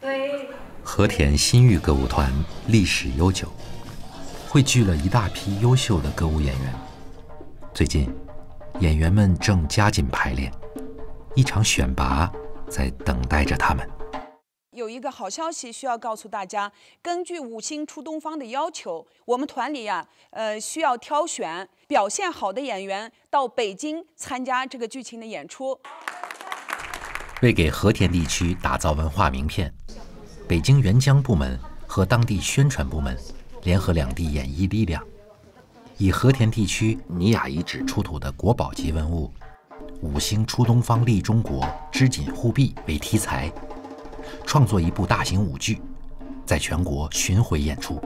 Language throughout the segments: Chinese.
和田新玉歌舞团历史悠久，汇聚了一大批优秀的歌舞演员。最近，演员们正加紧排练，一场选拔在等待着他们。 有一个好消息需要告诉大家，根据五星出东方的要求，我们团里需要挑选表现好的演员到北京参加这个剧情的演出。 为给和田地区打造文化名片，北京援疆部门和当地宣传部门联合两地演艺力量，以和田地区尼雅遗址出土的国宝级文物“五星出东方利中国，织锦护壁”为题材，创作一部大型舞剧，在全国巡回演出。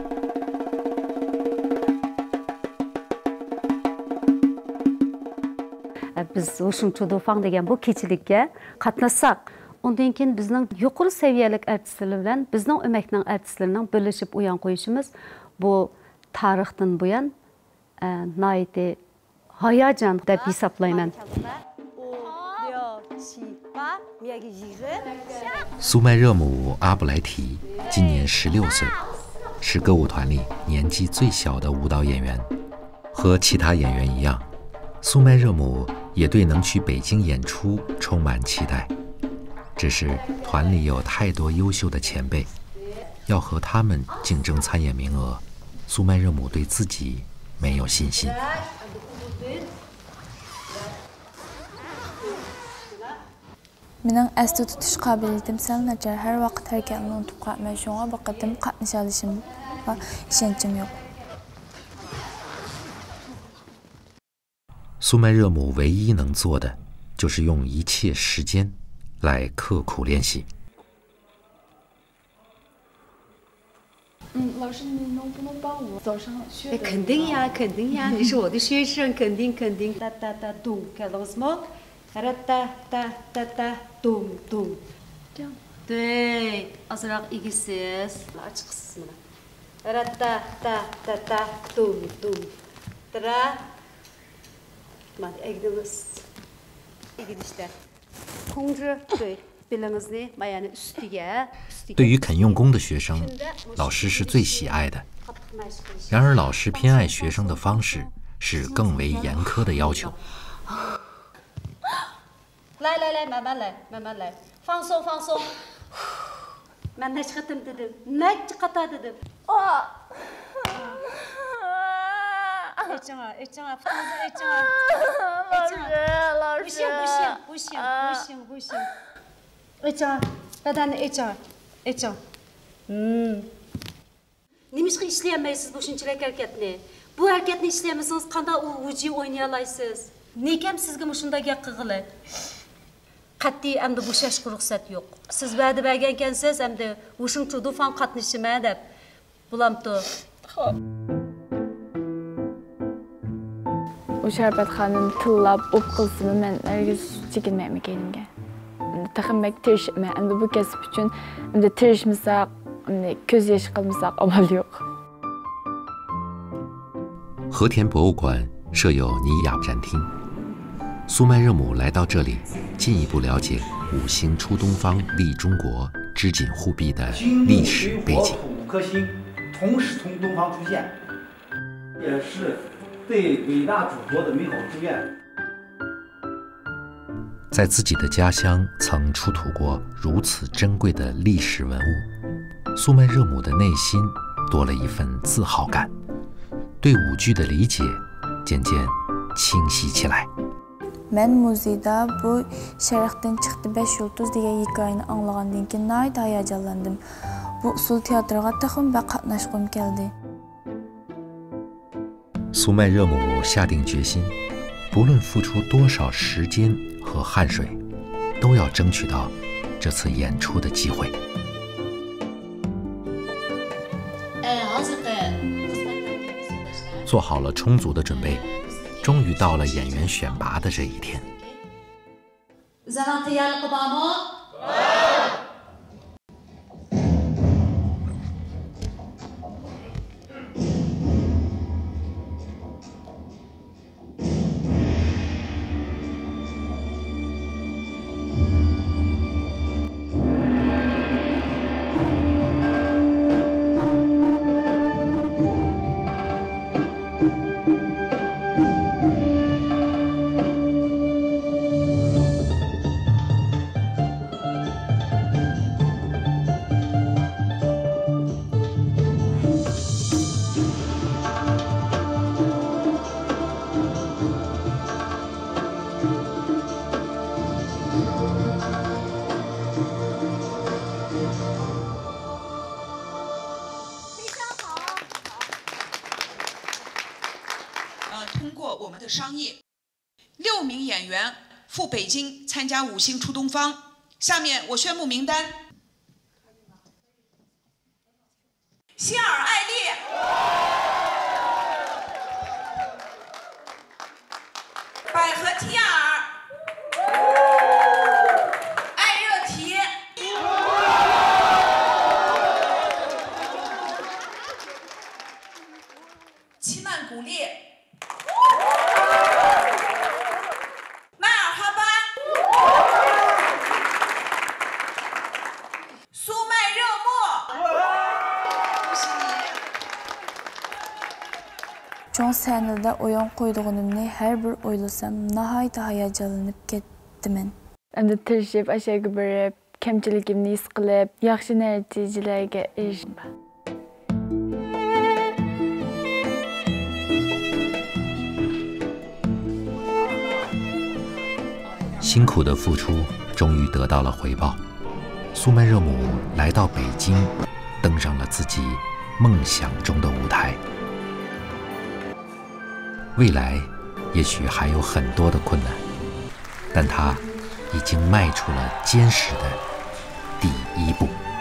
Biz Ушун Чудуфаң деген bu keçilikке qatnaşsak, ondan keyin bizning yuqori saviyalik artistlar bilan bizning öməkning artistlarining birleşib uyan qo'yishimiz bu tarixdan buyan nayiti hayajon deb hisoblayman. 苏麦热姆阿布莱提今年16岁，是歌舞团里年纪最小的舞蹈演员。和其他演员一样，苏麦热姆也对能去北京演出充满期待。只是团里有太多优秀的前辈，要和他们竞争参演名额，苏麦热姆对自己没有信心。 Mening esda tutish qobiliyatim sal nachar, har vaqt harakatni unutib qolmayman. Shunga bir qatim qatnasha olishimga ishonchim yo'q. 苏麦热姆唯一能做的就是用一切时间来刻苦练习。 老师，你能不能帮我早上学？ 肯定呀，肯定呀，你是我的学生，肯定。哒哒哒咚，看到什么？哒哒哒哒哒咚咚。这样。对，azırak ilgisiz. Açık kısmına. Da da da da da dum dum. Tra. 对于肯用功的学生，老师是最喜爱的。然而，老师偏爱学生的方式是更为严苛的要求。 来，慢慢来，放松。Ben neç katım dedim, neç kata dedim. Etcana, etcana. 老师， 不行。Etcana, bedeni etcana. Nimişki işleyemeysiz bu şunçilik hareketini? Bu hareketini işleyemezsiniz, kanda o ucu oynayalaysiz. Nekem sizge muşunda gel kıgılı? Qat'iy endi bo'shashga ruxsat yo'q. Siz va'da bergankansiz, endi Ушун Чудуфаң qatnashima deb. Bulamdi. Xo'p. O Sharbatxonani tillab o'p qilsam, men nargiz chekinmayman kendimga. Taxinmak tirishman. Endi bu kasb uchun endi tirishmasak, endi ko'z yosh qilmasak amal yo'q. 和田博物馆设有尼雅展厅。苏麦热姆来到这里，进一步了解五星出东方利中国织锦护壁的历史背景。 5颗星同时从东方出现，也是对伟大祖国的美好祝愿。 在自己的家乡曾出土过如此珍贵的历史文物，苏麦热姆的内心多了一份自豪感，对舞剧的理解渐渐清晰起来。 Men muzeyda bu Sharqdan chiqdi 5 yulduz degan hikoyani anglagandan keyin nihoyat hayajonlandim. Bu usul teatrga taxim va qatnashgim keldi. 苏麦热姆下定决心，不论付出多少时间和汗水，都要争取到这次演出的机会。做好了充足的准备。 终于到了演员选拔的这一天。 通过我们的商业，6名演员赴北京参加5星出东方。下面我宣布名单：希尔艾丽、百合提尔、艾热提、齐曼古烈、迈尔哈巴、苏麦热莫。恭喜你！ Çoğun sahnede oyun koyduğumni her bir oylasam nahayda hayacanlanıp kettimen. Endi tirishib, aşağı borib, kamchiligimni his qilib, yaxshi natijalarga erishdim. 辛苦的付出终于得到了回报，苏曼热姆来到北京，登上了自己梦想中的舞台。未来也许还有很多的困难，但他已经迈出了坚实的第一步。